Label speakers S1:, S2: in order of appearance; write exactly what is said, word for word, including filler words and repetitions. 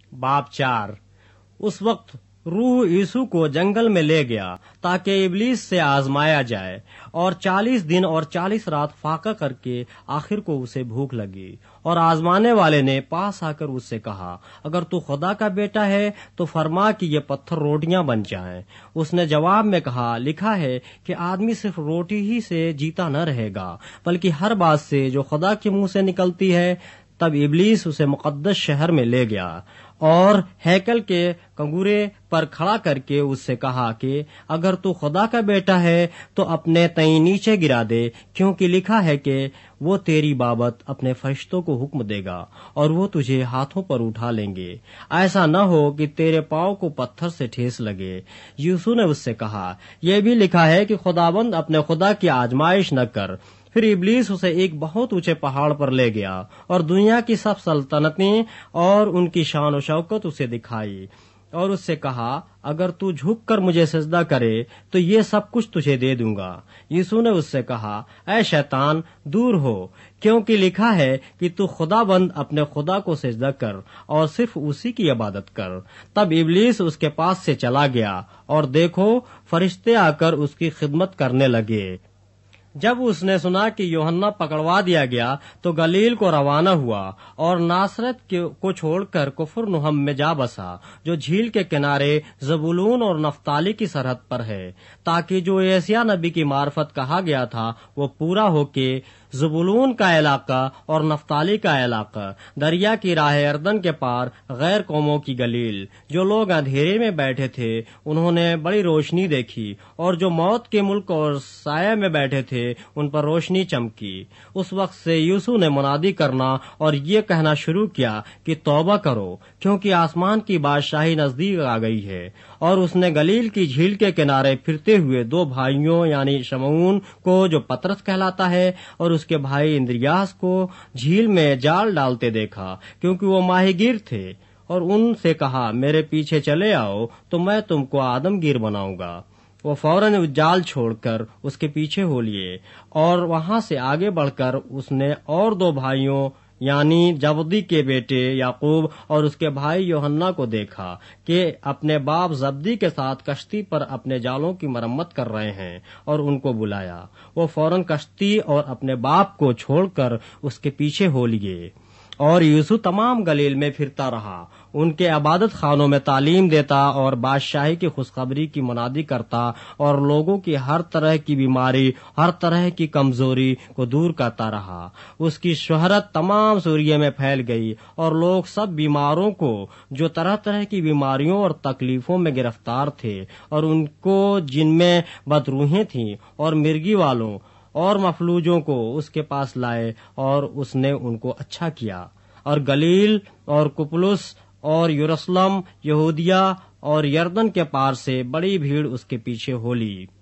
S1: बाब चार। उस वक्त रूह यीशु को जंगल में ले गया ताकि इबलीस से आजमाया जाए, और चालीस दिन और चालीस रात फाका करके आखिर को उसे भूख लगी। और आजमाने वाले ने पास आकर उससे कहा, अगर तू खुदा का बेटा है तो फरमा कि ये पत्थर रोटियां बन जाएं। उसने जवाब में कहा, लिखा है कि आदमी सिर्फ रोटी ही से जीता न रहेगा, बल्कि हर बात से जो खुदा के मुंह से निकलती है। तब इबलीस उसे मुकद्दस शहर में ले गया और हैकल के कंगूरे पर खड़ा करके उससे कहा कि अगर तू खुदा का बेटा है तो अपने तई नीचे गिरा दे, क्योंकि लिखा है कि वो तेरी बाबत अपने फरिश्तों को हुक्म देगा और वो तुझे हाथों पर उठा लेंगे, ऐसा न हो कि तेरे पांव को पत्थर से ठेस लगे। यीशु ने उससे कहा, यह भी लिखा है कि खुदाबंद अपने खुदा की आजमाइश न कर। फिर इबलीस उसे एक बहुत ऊंचे पहाड़ पर ले गया और दुनिया की सब सल्तनतें और उनकी शान और शौकत उसे दिखाई और उससे कहा, अगर तू झुक कर मुझे सजदा करे तो ये सब कुछ तुझे दे दूंगा। यीशु ने उससे कहा, ऐ शैतान, दूर हो, क्योंकि लिखा है कि तू खुदाबंद अपने खुदा को सजदा कर और सिर्फ उसी की इबादत कर। तब इबलीस उसके पास से चला गया और देखो, फरिश्ते आकर उसकी खिदमत करने लगे। जब उसने सुना कि यूहन्ना पकड़वा दिया गया तो गलील को रवाना हुआ और नासरत को छोड़कर कुफरनहुम में जा बसा, जो झील के किनारे ज़बूलून और नफ्ताली की सरहद पर है, ताकि जो यशायाह नबी की मार्फत कहा गया था वो पूरा होके ज़बूलून का इलाका और नफ्ताली का इलाका, दरिया की राह अर्दन के पार गैर कौमों की गलील। जो लोग अंधेरे में बैठे थे उन्होंने बड़ी रोशनी देखी, और जो मौत के मुल्क और साया में बैठे थे उन पर रोशनी चमकी। उस वक्त से यीशु ने मुनादी करना और ये कहना शुरू किया कि तौबा करो, क्योंकि आसमान की बादशाही नजदीक आ गई है। और उसने गलील की झील के किनारे फिरते हुए दो भाइयों यानी शमऊन को, जो पतरस कहलाता है, और उसके भाई इंद्रियास को झील में जाल डालते देखा, क्योंकि वो माहीगीर थे, और उनसे कहा, मेरे पीछे चले आओ तो मैं तुमको आदमगीर बनाऊंगा। वो फौरन जाल छोड़कर उसके पीछे हो लिए, और वहां से आगे बढ़कर उसने और दो भाइयों यानी जबदी के बेटे याकूब और उसके भाई यूहन्ना को देखा कि अपने बाप जब्दी के साथ कश्ती पर अपने जालों की मरम्मत कर रहे हैं, और उनको बुलाया। वो फौरन कश्ती और अपने बाप को छोड़कर उसके पीछे हो लिए। और यीशु तमाम गलील में फिरता रहा, उनके इबादत खानों में तालीम देता और बादशाही की खुशखबरी की मुनादी करता, और लोगों की हर तरह की बीमारी, हर तरह की कमजोरी को दूर करता रहा। उसकी शोहरत तमाम सूरिया में फैल गई, और लोग सब बीमारों को, जो तरह तरह की बीमारियों और तकलीफों में गिरफ्तार थे, और उनको जिनमें बदरूहें थीं, और मिर्गी वालों और मफलूजों को उसके पास लाए, और उसने उनको अच्छा किया। और गलील और कुपलुस और यरूशलेम, यहूदिया और यरदन के पार से बड़ी भीड़ उसके पीछे हो ली।